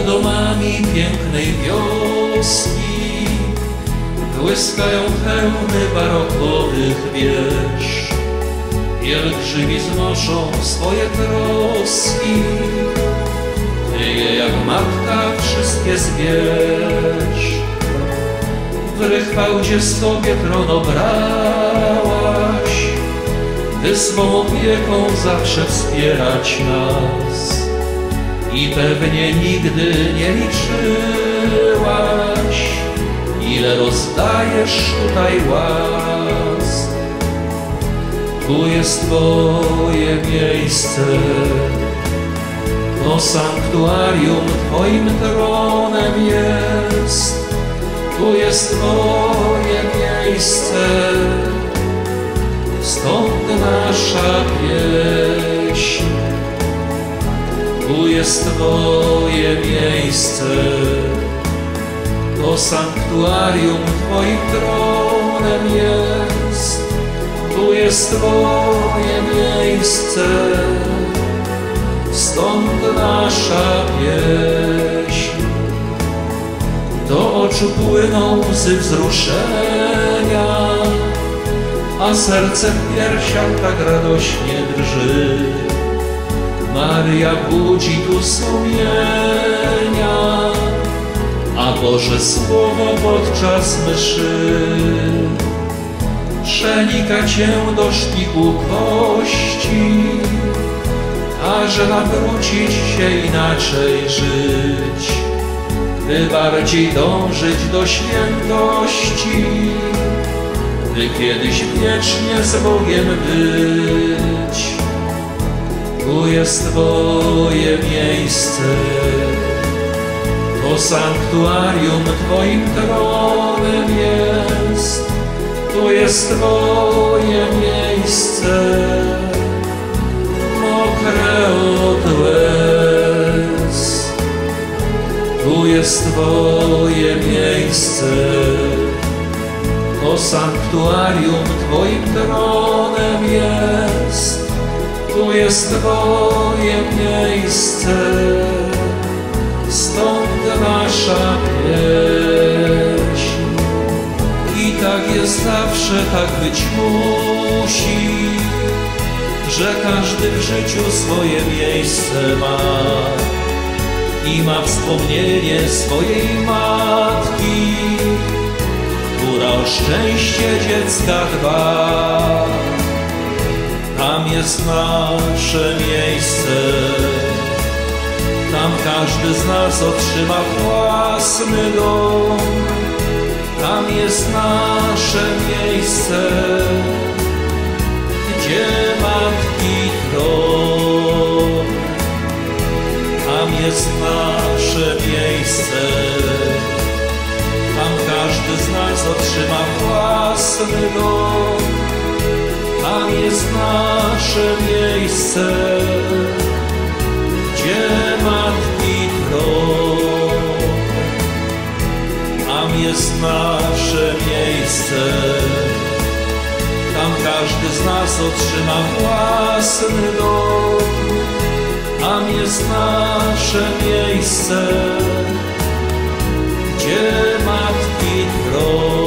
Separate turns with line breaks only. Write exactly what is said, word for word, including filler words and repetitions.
domami pięknej wioski błyskają hełmy barokowych wież. Pielgrzymi znoszą swoje troski, tyje jak matka wszystkie zwierz. W rychwałdzie sobie tron obrałaś, by swą opieką zawsze wspierać nas. I pewnie nigdy nie liczyłaś, ile rozdajesz tutaj łask. Tu jest Twoje miejsce, to sanktuarium Twoim tronem jest. Tu jest Twoje miejsce, stąd nasza pieśń. Tu jest Twoje miejsce, to sanktuarium Twoim tronem jest. Tu jest Twoje miejsce, stąd nasza pieśń. Do oczu płyną łzy wzruszenia, a serce w piersiach tak radośnie drży. Maryja budzi tu sumienia, a Boże Słowo podczas mszy przenika Cię do szpiku kości, każe nawrócić się, inaczej żyć, by bardziej dążyć do świętości, by kiedyś wiecznie z Bogiem być. Tu jest Twoje miejsce, to sanktuarium Twoim tronem jest. Tu jest Twoje miejsce, mokre od łez. Tu jest Twoje miejsce, to sanktuarium Twoim tronem jest. Tu jest Twoje miejsce, stąd nasza pieśń. I tak jest zawsze, tak być musi, że każdy w życiu swoje miejsce ma i ma wspomnienie swojej matki, która o szczęście dziecka dba. Tam jest nasze miejsce, tam każdy z nas otrzyma własny dom. Tam jest nasze miejsce, gdzie matki tron. Tam jest nasze miejsce, tam każdy z nas otrzyma własny dom. Tam jest nasze miejsce, gdzie matki tron. Tam jest nasze miejsce, tam każdy z nas otrzyma własny dom. Tam jest nasze miejsce, gdzie matki tron.